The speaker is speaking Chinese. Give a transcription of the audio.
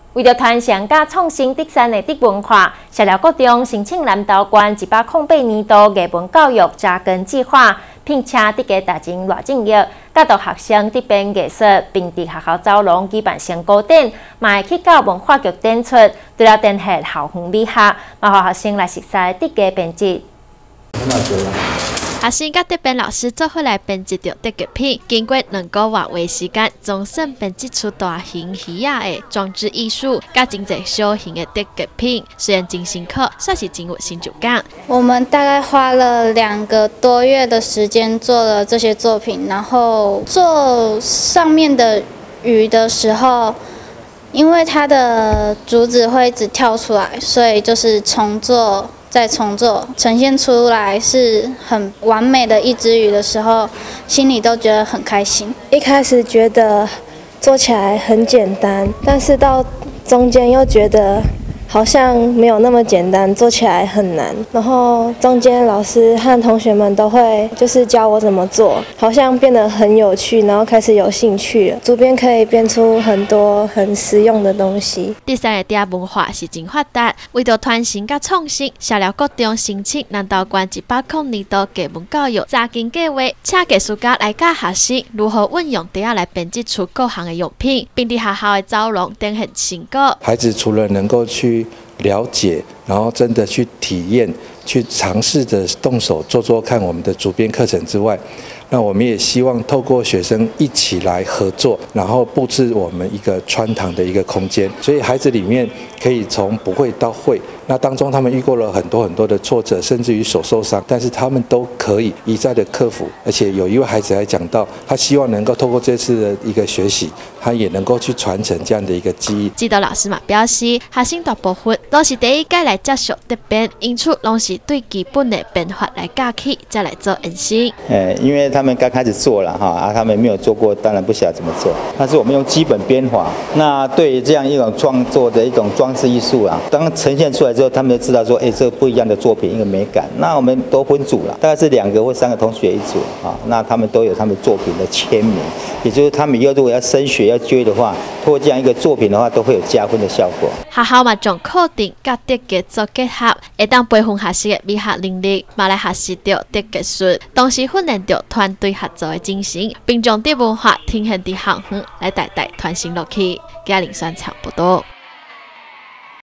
为了传承甲创新德山的德文化，社寮国中申请南投县108年度艺文教育扎根计划，聘请德家大前赖正业教导学生德编艺术，并伫学校走廊举办成果展，嘛会去到文化局展出，除了展现校园美学，嘛互学生来熟悉德家编辑。 学生甲德编老师做伙来编辑着德家片，经过2个月的时间，总算编辑出大型鱼仔的装置艺术，甲真侪小型的德家片。虽然真辛苦，算是真有成就感。 我们大概花了2个多月的时间做了这些作品，然后做上面的鱼的时候，因为它的竹子会一直跳出来，所以就是重做。再重做，呈现出来是很完美的一只鱼的时候，心里都觉得很开心。 一开始觉得做起来很简单，但是到中间又觉得好像没有那么简单，做起来很难。然后中间老师和同学们都会就是教我怎么做，好像变得很有趣，然后开始有兴趣了。主编可以编出很多很实用的东西。 德山的德文化是真发达，为着传承甲创新，社寮国中申请南投县108年度艺文教育扎根计划，请艺术家来教学生如何运用德来编辑出各项的用品，并伫学校的走廊展现成果。 孩子除了能够去了解，然后真的去体验，去尝试着动手做看我们的主编课程之外，那我们也希望透过学生一起来合作，然后布置我们一个穿堂的一个空间。所以孩子里面可以从不会到会，那当中他们遇过了很多的挫折，甚至于手受伤，但是他们都可以一再的克服。而且有一位孩子还讲到，他希望能够透过这次的一个学习，他也能够去传承这样的一个记忆。 指导老师嘛表示，学生大部分都是第一届来接触德编，因此拢是对基本的编法来教起，再来做演习。 因为他们刚开始做了哈，他们没有做过，当然不晓得怎么做。但是我们用基本编法，那对于这样一种创作的一种装置艺术啊，当呈现出来之后，他们就知道说，这个不一样的作品，一个美感。那我们都分组了，大概是2个或3个同学一组啊，那他们都有他们作品的签名，也就是他们以后如果要升学要就业的话，通过这样一个作品的话，都会有加分的效果。 学校嘛将课程甲德家做结合，会当培训学生的美学能力，嘛来学习到德家术，同时训练到团队合作的精神，并将德文化呈现伫校园来代代传承落去。嘉玲宣传报道。